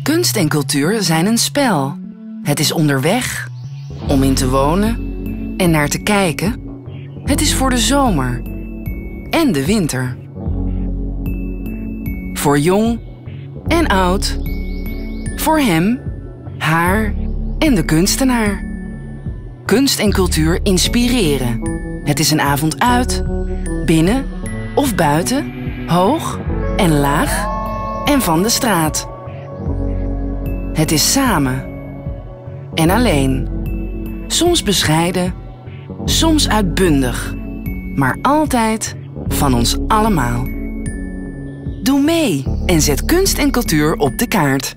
Kunst en cultuur zijn een spel. Het is onderweg, om in te wonen en naar te kijken. Het is voor de zomer en de winter. Voor jong en oud. Voor hem, haar en de kunstenaar. Kunst en cultuur inspireren. Het is een avond uit, binnen of buiten, hoog en laag en van de straat. Het is samen en alleen. Soms bescheiden, soms uitbundig, maar altijd van ons allemaal. Doe mee en zet kunst en cultuur op de kaart.